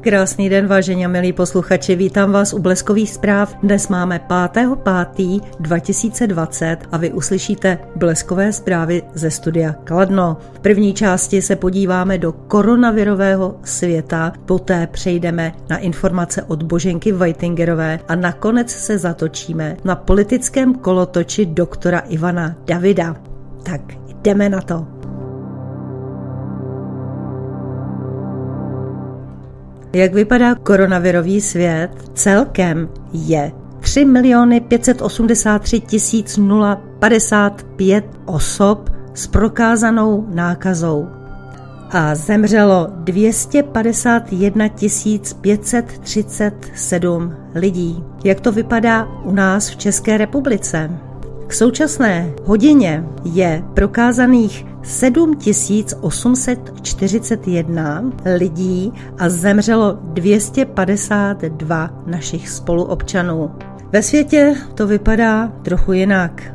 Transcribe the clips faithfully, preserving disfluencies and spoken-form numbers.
Krásný den, vážení a milí posluchači, vítám vás u Bleskových zpráv. Dnes máme pátého pátého dva tisíce dvacet a vy uslyšíte bleskové zprávy ze studia Kladno. V první části se podíváme do koronavirového světa, poté přejdeme na informace od Boženky Vajtingerové a nakonec se zatočíme na politickém kolotoči doktora Ivana Davida. Tak jdeme na to. Jak vypadá koronavirový svět? Celkem je tři miliony pět set osmdesát tři tisíc padesát pět osob s prokázanou nákazou a zemřelo dvě stě padesát jedna tisíc pět set třicet sedm lidí. Jak to vypadá u nás v České republice? K současné hodině je prokázaných sedm tisíc osm set čtyřicet jedna lidí a zemřelo dvě stě padesát dva našich spoluobčanů. Ve světě to vypadá trochu jinak.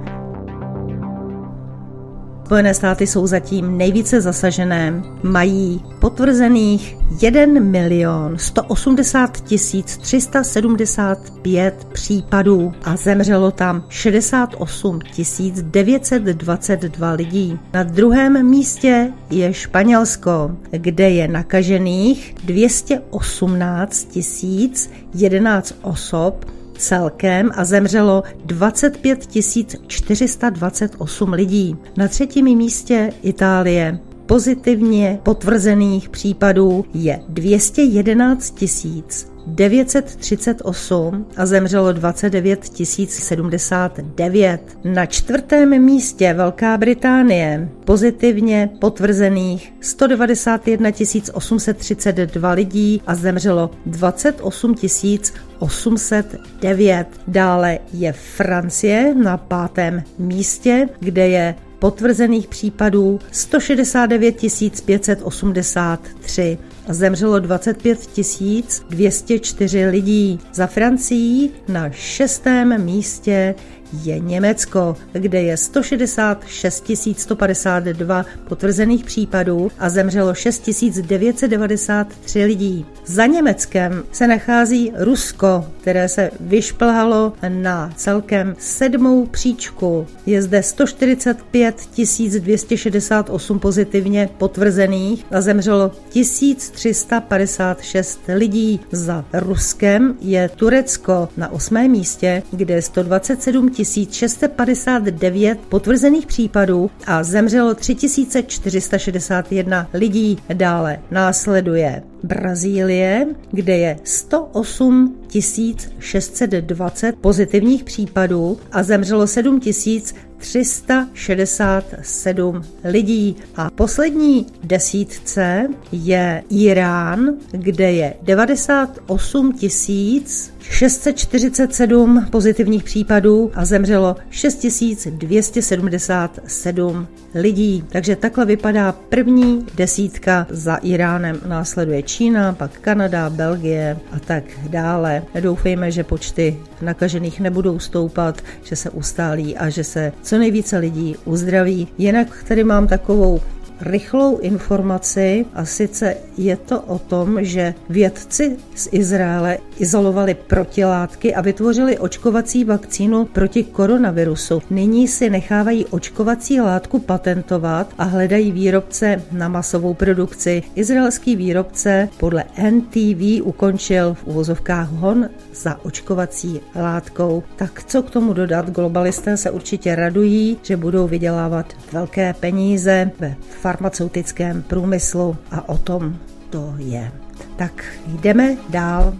Spojené státy jsou zatím nejvíce zasažené, mají potvrzených jedna milion sto osmdesát tisíc tři sta sedmdesát pět případů a zemřelo tam šedesát osm tisíc devět set dvacet dva lidí. Na druhém místě je Španělsko, kde je nakažených dvě stě osmnáct tisíc jedenáct osob celkem a zemřelo dvacet pět tisíc čtyři sta dvacet osm lidí. Na třetím místě Itálie. Pozitivně potvrzených případů je dvě stě jedenáct tisíc devět set třicet osm a zemřelo dvacet devět tisíc sedmdesát devět. Na čtvrtém místě Velká Británie. Pozitivně potvrzených sto devadesát jedna tisíc osm set třicet dva lidí a zemřelo dvacet osm tisíc osm set devět. Dále je Francie na pátém místě, kde je potvrzených případů sto šedesát devět tisíc pět set osmdesát tři a zemřelo dvacet pět tisíc dvě stě čtyři lidí. Za Francií na šestém místě je Německo, kde je sto šedesát šest tisíc sto padesát dva potvrzených případů a zemřelo šest tisíc devět set devadesát tři lidí. Za Německem se nachází Rusko, které se vyšplhalo na celkem sedmou příčku. Je zde sto čtyřicet pět tisíc dvě stě šedesát osm pozitivně potvrzených a zemřelo tisíc tři sta padesát šest lidí. Za Ruskem je Turecko na osmém místě, kde je sto dvacet sedm tisíc šest set padesát devět potvrzených případů a zemřelo tři tisíce čtyři sta šedesát jedna lidí. Dále následuje Brazílie, kde je sto osm tisíc šest set dvacet pozitivních případů a zemřelo sedm tisíc tři sta šedesát sedm lidí. A poslední desítce je Irán, kde je devadesát osm tisíc šest set čtyřicet sedm pozitivních případů a zemřelo šest tisíc dvě stě sedmdesát sedm lidí. Takže takhle vypadá první desítka. Za Iránem následuje Čína, pak Kanada, Belgie a tak dále. Doufejme, že počty nakažených nebudou stoupat, že se ustálí a že se co nejvíce lidí uzdraví. Jinak tady mám takovou rychlou informaci a sice je to o tom, že vědci z Izraele izolovali protilátky a vytvořili očkovací vakcínu proti koronavirusu. Nyní si nechávají očkovací látku patentovat a hledají výrobce na masovou produkci. Izraelský výrobce podle N T V ukončil v uvozovkách hon za očkovací látkou. Tak co k tomu dodat? Globalisté se určitě radují, že budou vydělávat velké peníze ve farmaceutickém průmyslu a o tom to je. Tak jdeme dál.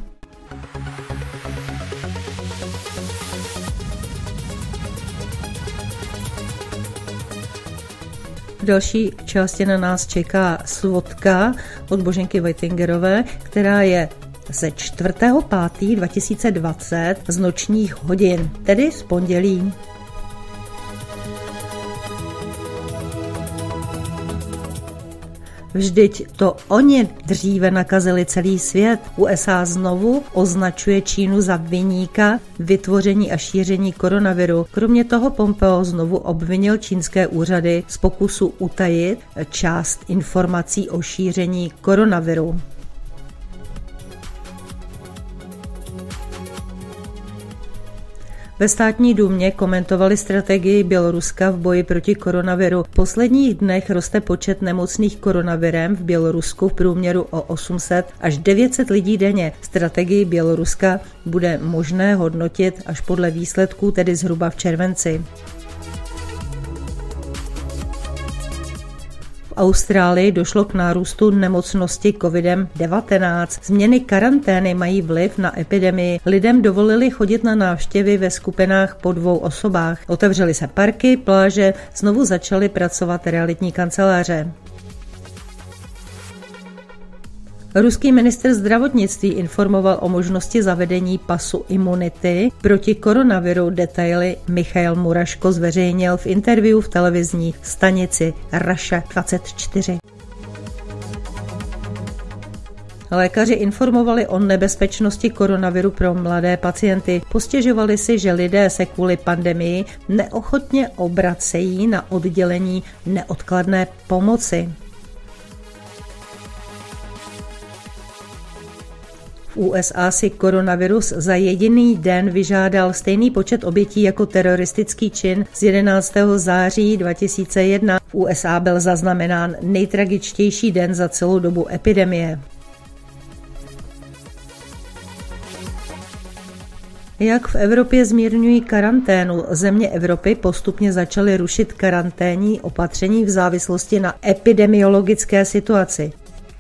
V další části na nás čeká svodka od Boženky Vajtingerové, která je ze čtvrtého pátého dva tisíce dvacet z nočních hodin, tedy z pondělí. Vždyť to oni dříve nakazili celý svět. U S A znovu označuje Čínu za viníka vytvoření a šíření koronaviru. Kromě toho Pompeo znovu obvinil čínské úřady z pokusu utajit část informací o šíření koronaviru. Ve státní důmě komentovali strategii Běloruska v boji proti koronaviru. V posledních dnech roste počet nemocných koronavirem v Bělorusku v průměru o osm set až devět set lidí denně. Strategii Běloruska bude možné hodnotit až podle výsledků, tedy zhruba v červenci. V Austrálii došlo k nárůstu nemocnosti covidem devatenáct. Změny karantény mají vliv na epidemii. Lidem dovolili chodit na návštěvy ve skupinách po dvou osobách. Otevřely se parky, pláže, znovu začaly pracovat realitní kanceláře. Ruský ministr zdravotnictví informoval o možnosti zavedení pasu imunity proti koronaviru. Detaily Michail Muraško zveřejnil v interview v televizní stanici Russia dvacet čtyři. Lékaři informovali o nebezpečnosti koronaviru pro mladé pacienty. Postěžovali si, že lidé se kvůli pandemii neochotně obracejí na oddělení neodkladné pomoci. V U S A si koronavirus za jediný den vyžádal stejný počet obětí jako teroristický čin z jedenáctého září dva tisíce jedna. V U S A byl zaznamenán nejtragičtější den za celou dobu epidemie. Jak v Evropě zmírňují karanténu? Země Evropy postupně začaly rušit karanténní opatření v závislosti na epidemiologické situaci.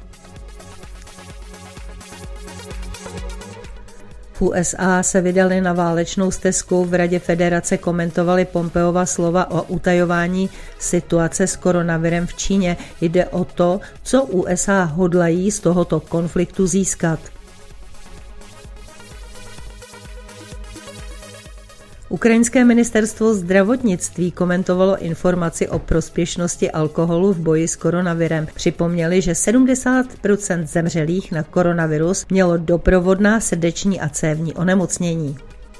V U S A se vydali na válečnou stezku, v Radě federace komentovali Pompeova slova o utajování situace s koronavirem v Číně. Jde o to, co U S A hodlají z tohoto konfliktu získat. Ukrajinské ministerstvo zdravotnictví komentovalo informaci o prospěšnosti alkoholu v boji s koronavirem. Připomněli, že sedmdesát procent zemřelých na koronavirus mělo doprovodná srdeční a cévní onemocnění.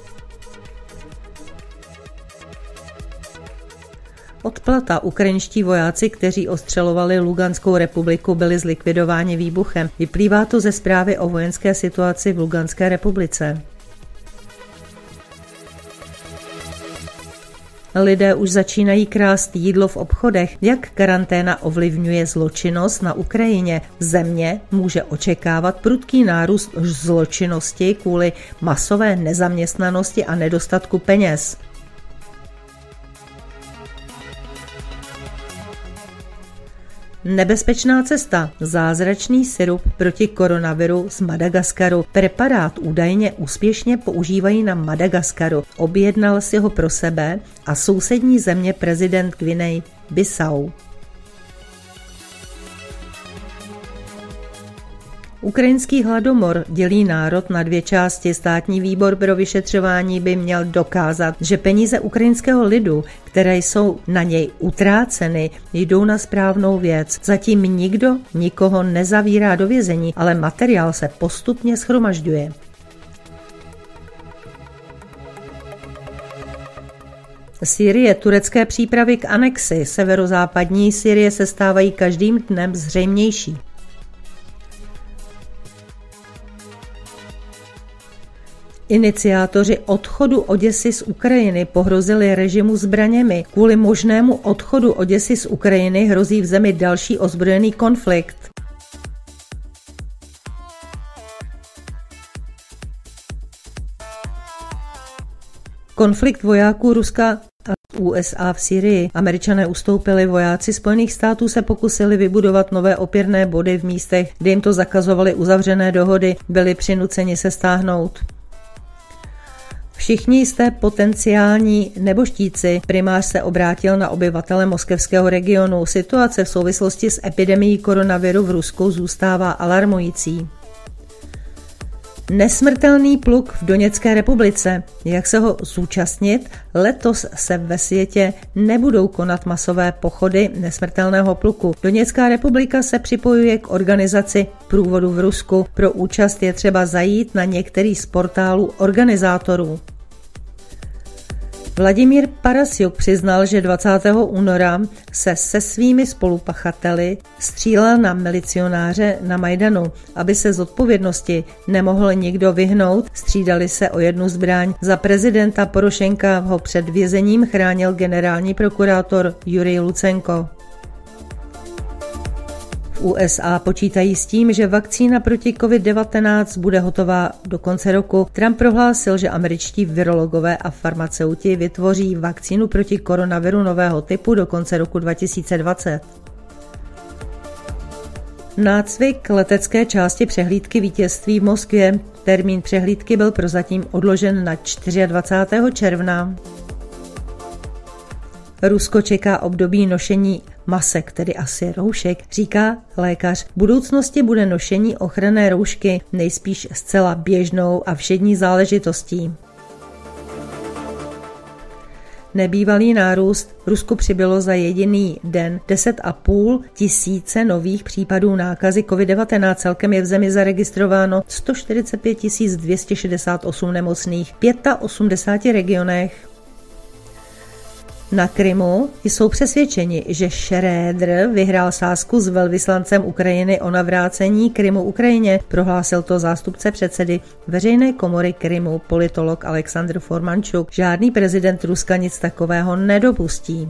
Odplata. Ukrajinští vojáci, kteří ostřelovali Luganskou republiku, byli zlikvidováni výbuchem. Vyplývá to ze zprávy o vojenské situaci v Luganské republice. Lidé už začínají krást jídlo v obchodech. Jak karanténa ovlivňuje zločinnost na Ukrajině? Země může očekávat prudký nárůst zločinnosti kvůli masové nezaměstnanosti a nedostatku peněz. Nebezpečná cesta. Zázračný sirup proti koronaviru z Madagaskaru. Preparát údajně úspěšně používají na Madagaskaru. Objednal si ho pro sebe a sousední země prezident Guiney Bissau. Ukrajinský hladomor dělí národ na dvě části. Státní výbor pro vyšetřování by měl dokázat, že peníze ukrajinského lidu, které jsou na něj utráceny, jdou na správnou věc. Zatím nikdo nikoho nezavírá do vězení, ale materiál se postupně shromažďuje. Sýrie. Turecké přípravy k anexi severozápadní Sýrie se stávají každým dnem zřejmější. Iniciátoři odchodu Oděsy z Ukrajiny pohrozili režimu zbraněmi. Kvůli možnému odchodu Oděsy z Ukrajiny hrozí v zemi další ozbrojený konflikt. Konflikt vojáků Ruska a U S A v Sýrii. Američané ustoupili, vojáci Spojených států se pokusili vybudovat nové opěrné body v místech, kde jim to zakazovaly uzavřené dohody, byli přinuceni se stáhnout. Všichni jste potenciální neboštíci. Primář se obrátil na obyvatele moskevského regionu. Situace v souvislosti s epidemií koronaviru v Rusku zůstává alarmující. Nesmrtelný pluk v Doněcké republice. Jak se ho zúčastnit? Letos se ve světě nebudou konat masové pochody nesmrtelného pluku. Doněcká republika se připojuje k organizaci průvodu v Rusku. Pro účast je třeba zajít na některý z portálů organizátorů. Vladimír Parasjuk přiznal, že dvacátého února se se svými spolupachateli střílel na milicionáře na Majdanu. Aby se z odpovědnosti nemohl nikdo vyhnout, střídali se o jednu zbraň. Za prezidenta Porošenka ho před vězením chránil generální prokurátor Jurij Lucenko. V U S A počítají s tím, že vakcína proti covid devatenáct bude hotová do konce roku. Trump prohlásil, že američtí virologové a farmaceuti vytvoří vakcínu proti koronaviru nového typu do konce roku dva tisíce dvacet. Nácvik letecké části přehlídky vítězství v Moskvě. Termín přehlídky byl prozatím odložen na dvacátého čtvrtého června. Rusko čeká období nošení masek, tedy asi roušek, říká lékař. V budoucnosti bude nošení ochranné roušky nejspíš zcela běžnou a všední záležitostí. Nebývalý nárůst. V Rusku přibylo za jediný den deset a půl tisíce nových případů nákazy covid devatenáct. Celkem je v zemi zaregistrováno sto čtyřicet pět tisíc dvě stě šedesát osm nemocných v osmdesáti pěti regionech. Na Krymu jsou přesvědčeni, že Šrédr vyhrál sázku s velvyslancem Ukrajiny o navrácení Krymu Ukrajině, prohlásil to zástupce předsedy veřejné komory Krymu, politolog Aleksandr Formančuk. Žádný prezident Ruska nic takového nedopustí.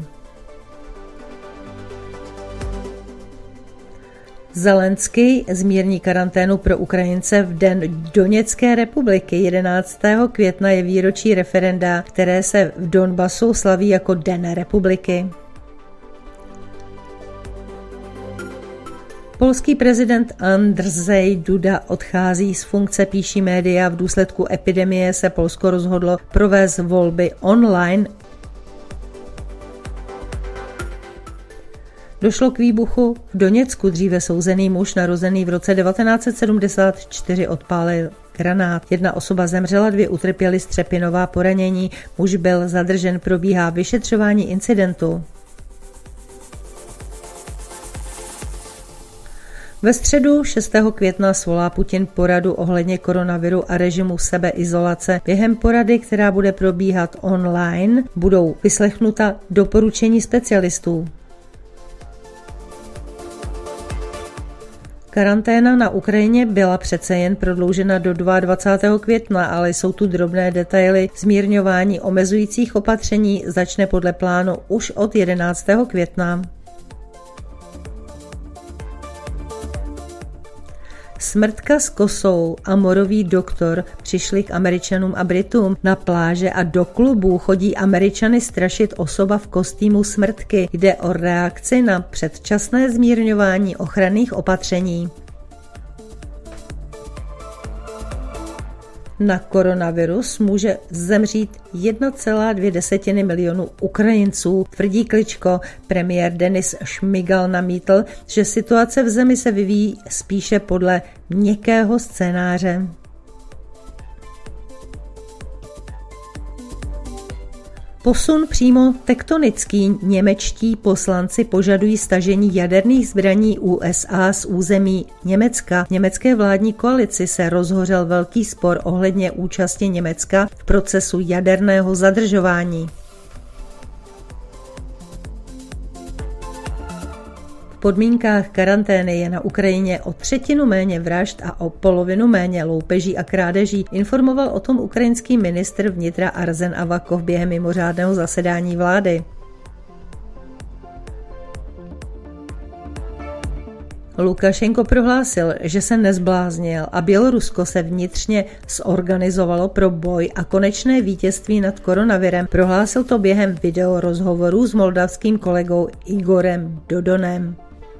Zelenský zmírní karanténu pro Ukrajince v den Doněcké republiky. jedenáctého května je výročí referenda, které se v Donbasu slaví jako Den republiky. Polský prezident Andrzej Duda odchází z funkce, píší média. V důsledku epidemie se Polsko rozhodlo provést volby online. Došlo k výbuchu v Doněcku. Dříve souzený muž narozený v roce devatenáct set sedmdesát čtyři odpálil granát. Jedna osoba zemřela, dvě utrpěly střepinová poranění. Muž byl zadržen, probíhá vyšetřování incidentu. Ve středu šestého května svolá Putin poradu ohledně koronaviru a režimu sebeizolace. Během porady, která bude probíhat online, budou vyslechnuta doporučení specialistů. Karanténa na Ukrajině byla přece jen prodloužena do dvacátého druhého května, ale jsou tu drobné detaily. Zmírňování omezujících opatření začne podle plánu už od jedenáctého května. Smrtka s kosou a morový doktor přišli k Američanům a Britům. Na pláže a do klubů chodí Američany strašit osoba v kostýmu smrtky. Jde o reakci na předčasné zmírňování ochranných opatření. Na koronavirus může zemřít jedna celá dvě desetiny milionu Ukrajinců, tvrdí Kličko. Premiér Denis Šmigal namítl, že situace v zemi se vyvíjí spíše podle měkkého scénáře. Posun přímo tektonický. Němečtí poslanci požadují stažení jaderných zbraní U S A z území Německa. Německé vládní koalici se rozhořel velký spor ohledně účasti Německa v procesu jaderného zadržování. V podmínkách karantény je na Ukrajině o třetinu méně vražd a o polovinu méně loupeží a krádeží, informoval o tom ukrajinský ministr vnitra Arzen Avakov během mimořádného zasedání vlády. Lukašenko prohlásil, že se nezbláznil a Bělorusko se vnitřně zorganizovalo pro boj a konečné vítězství nad koronavirem. Prohlásil to během videorozhovoru s moldavským kolegou Igorem Dodonem.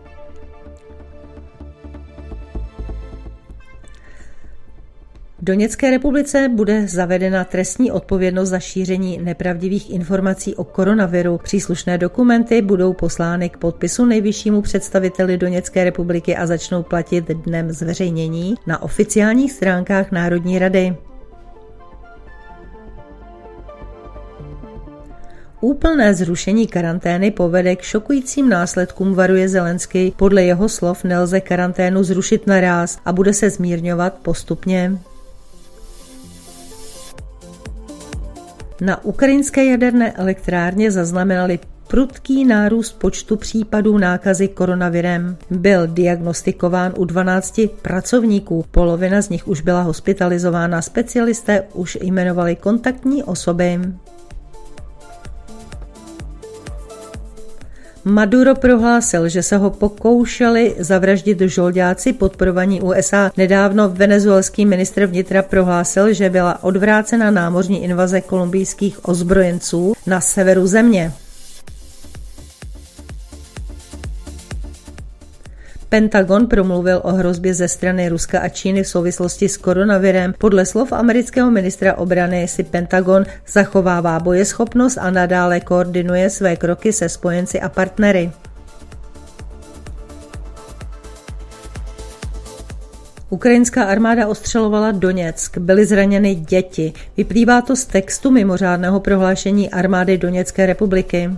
V Doněcké republice bude zavedena trestní odpovědnost za šíření nepravdivých informací o koronaviru. Příslušné dokumenty budou poslány k podpisu nejvyššímu představiteli Doněcké republiky a začnou platit dnem zveřejnění na oficiálních stránkách Národní rady. Úplné zrušení karantény povede k šokujícím následkům, varuje Zelenský. Podle jeho slov nelze karanténu zrušit naráz a bude se zmírňovat postupně. Na ukrajinské jaderné elektrárně zaznamenali prudký nárůst počtu případů nákazy koronavirem. Byl diagnostikován u dvanácti pracovníků, polovina z nich už byla hospitalizována, specialisté už jmenovali kontaktní osoby. Maduro prohlásil, že se ho pokoušeli zavraždit žoldáci podporovaní U S A. Nedávno venezuelský ministr vnitra prohlásil, že byla odvrácena námořní invaze kolumbijských ozbrojenců na severu země. Pentagon promluvil o hrozbě ze strany Ruska a Číny v souvislosti s koronavirem. Podle slov amerického ministra obrany si Pentagon zachovává bojeschopnost a nadále koordinuje své kroky se spojenci a partnery. Ukrajinská armáda ostřelovala Doněck, byly zraněny děti. Vyplývá to z textu mimořádného prohlášení armády Doněcké republiky.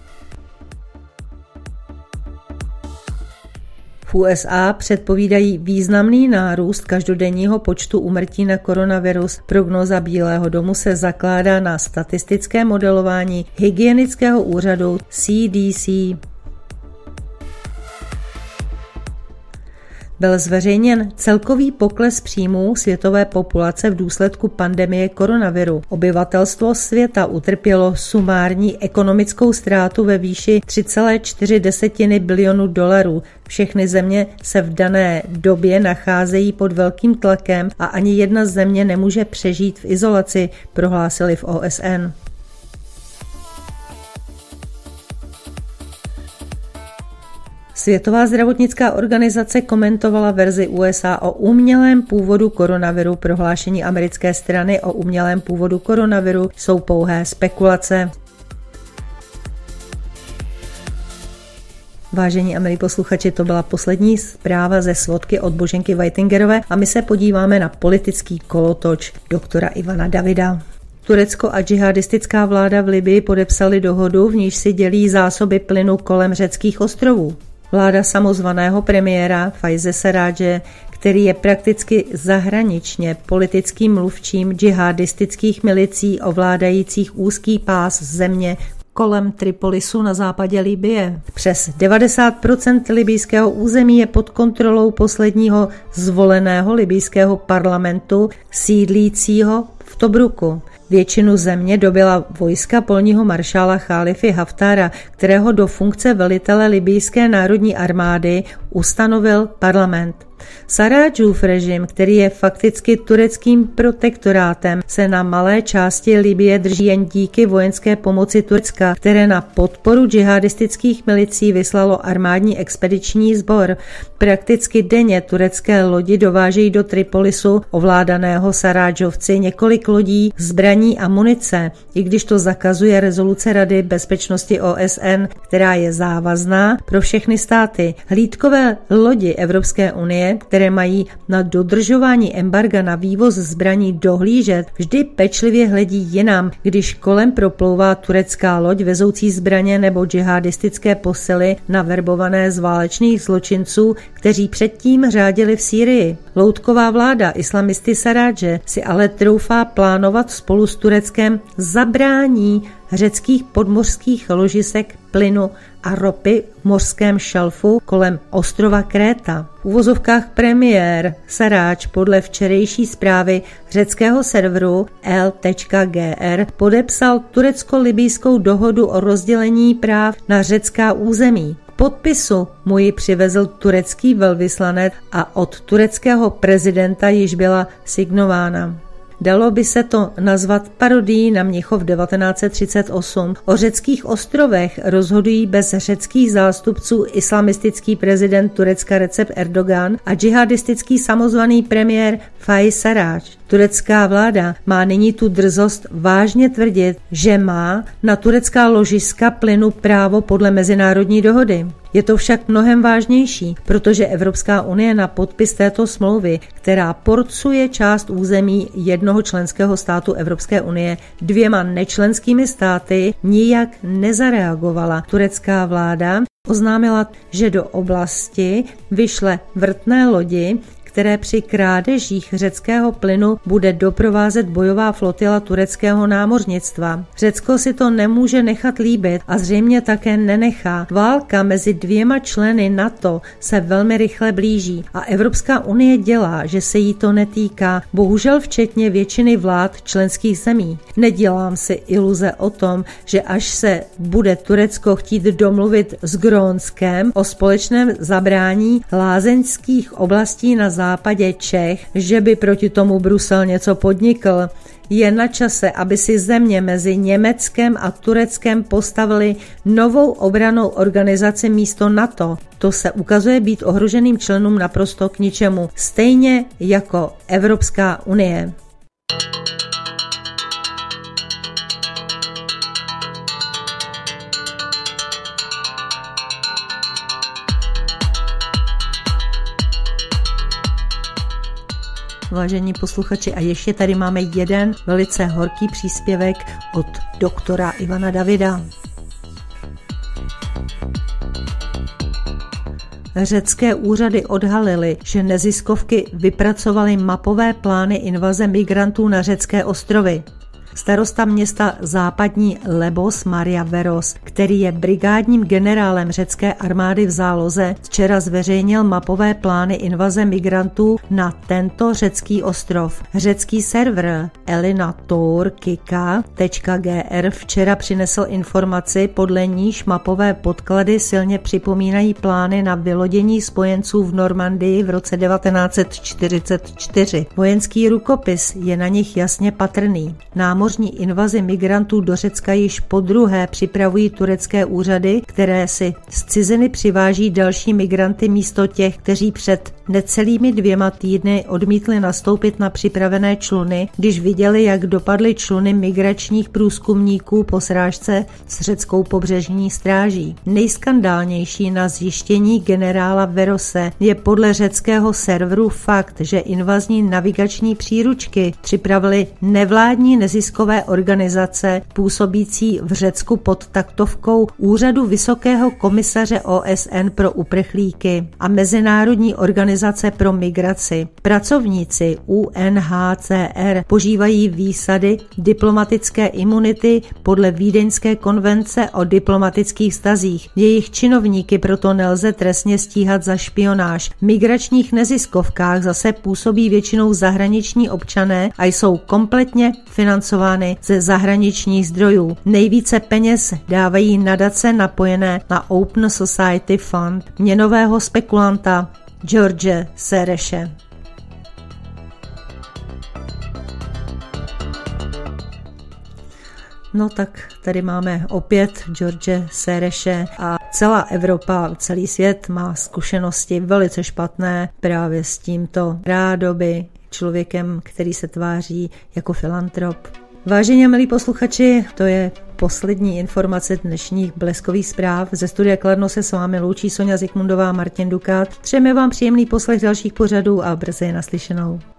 V U S A předpovídají významný nárůst každodenního počtu úmrtí na koronavirus. Prognóza Bílého domu se zakládá na statistické modelování hygienického úřadu C D C. Byl zveřejněn celkový pokles příjmů světové populace v důsledku pandemie koronaviru. Obyvatelstvo světa utrpělo sumární ekonomickou ztrátu ve výši tři celé čtyři bilionu dolarů. Všechny země se v dané době nacházejí pod velkým tlakem a ani jedna země nemůže přežít v izolaci, prohlásili v O S N. Světová zdravotnická organizace komentovala verzi U S A o umělém původu koronaviru. Prohlášení americké strany o umělém původu koronaviru jsou pouhé spekulace. Vážení a milí posluchači, to byla poslední zpráva ze svodky od Boženky Whitingerové a my se podíváme na politický kolotoč doktora Ivana Davida. Turecko a džihadistická vláda v Libyi podepsali dohodu, v níž si dělí zásoby plynu kolem řeckých ostrovů. Vláda samozvaného premiéra Faize Sarraje, který je prakticky zahraničně politickým mluvčím džihadistických milicí ovládajících úzký pás země kolem Tripolisu na západě Libye. Přes devadesát procent libijského území je pod kontrolou posledního zvoleného libijského parlamentu sídlícího v Tobruku. Většinu země dobyla vojska polního maršála Chálify Haftara, kterého do funkce velitele libijské národní armády ustanovil parlament. Sarrajův režim, který je fakticky tureckým protektorátem, se na malé části Libye drží jen díky vojenské pomoci Turecka, které na podporu džihadistických milicí vyslalo armádní expediční sbor. Prakticky denně turecké lodi dovážejí do Tripolisu, ovládaného Sarrajovci, několik lodí, zbraní a munice, i když to zakazuje rezoluce Rady bezpečnosti O S N, která je závazná pro všechny státy. Hlídkové lodi Evropské unie, které mají na dodržování embarga na vývoz zbraní dohlížet, vždy pečlivě hledí jinam, když kolem proplouvá turecká loď vezoucí zbraně nebo džihadistické posily naverbované z válečných zločinců, kteří předtím řádili v Sýrii. Loutková vláda islamisty Sarraje si ale troufá plánovat spolu s Tureckem zabrání řeckých podmořských ložisek plynu a ropy v mořském šelfu kolem ostrova Kréta. V uvozovkách premiér Sarraj podle včerejší zprávy řeckého serveru L tečka G R podepsal turecko-libijskou dohodu o rozdělení práv na řecká území. K podpisu mu ji přivezl turecký velvyslanec a od tureckého prezidenta již byla signována. Dalo by se to nazvat parodií na Mnichov devatenáct set třicet osm. O řeckých ostrovech rozhodují bez řeckých zástupců islamistický prezident Turecka Recep Erdogan a džihadistický samozvaný premiér Faiz Sarraj. Turecká vláda má nyní tu drzost vážně tvrdit, že má na turecká ložiska plynu právo podle mezinárodní dohody. Je to však mnohem vážnější, protože Evropská unie na podpis této smlouvy, která porcuje část území jednoho členského státu Evropské unie dvěma nečlenskými státy, nijak nezareagovala. Turecká vláda oznámila, že do oblasti vyšle vrtné lodi, které při krádežích řeckého plynu bude doprovázet bojová flotila tureckého námořnictva. Řecko si to nemůže nechat líbit a zřejmě také nenechá. Válka mezi dvěma členy NATO se velmi rychle blíží a Evropská unie dělá, že se jí to netýká, bohužel včetně většiny vlád členských zemí. Nedělám si iluze o tom, že až se bude Turecko chtít domluvit s Grónskem o společném zabrání lázeňských oblastí na západě Čech, že by proti tomu Brusel něco podnikl. Je na čase, aby si země mezi Německem a Tureckem postavili novou obrannou organizaci místo NATO. To se ukazuje být ohroženým členům naprosto k ničemu, stejně jako Evropská unie. Vážení posluchači, a ještě tady máme jeden velice horký příspěvek od doktora Ivana Davida. Řecké úřady odhalily, že neziskovky vypracovaly mapové plány invaze migrantů na řecké ostrovy. Starosta města západní Lebos Maria Veros, který je brigádním generálem řecké armády v záloze, včera zveřejnil mapové plány invaze migrantů na tento řecký ostrov. Řecký server elinatorkika tečka gr včera přinesl informaci, podle níž mapové podklady silně připomínají plány na vylodění spojenců v Normandii v roce devatenáct set čtyřicet čtyři. Vojenský rukopis je na nich jasně patrný. Námořní invazi migrantů do Řecka již podruhé připravují turecké úřady, které si z ciziny přiváží další migranty místo těch, kteří před necelými dvěma týdny odmítli nastoupit na připravené čluny, když viděli, jak dopadly čluny migračních průzkumníků po srážce s řeckou pobřežní stráží. Nejskandálnější na zjištění generála Verose je podle řeckého serveru fakt, že invazní navigační příručky připravili nevládní neziskové organizace působící v Řecku pod taktovkou Úřadu Vysokého komisaře O S N pro uprchlíky a Mezinárodní organizace pro migraci. Pracovníci U N H C R požívají výsady diplomatické imunity podle Vídeňské konvence o diplomatických vztazích. Jejich činovníky proto nelze trestně stíhat za špionáž. V migračních neziskovkách zase působí většinou zahraniční občané a jsou kompletně financovány ze zahraničních zdrojů. Nejvíce peněz dávají nadace napojené na Open Society Fund měnového spekulanta George Sereše. No tak tady máme opět George Sereše a celá Evropa, celý svět má zkušenosti velice špatné právě s tímto rádoby člověkem, který se tváří jako filantrop. Vážení a milí posluchači, to je poslední informace dnešních bleskových zpráv. Ze studia Kladno se s vámi loučí Soňa Zikmundová a Martin Dukát. Přejeme vám příjemný poslech dalších pořadů a brzy naslyšenou.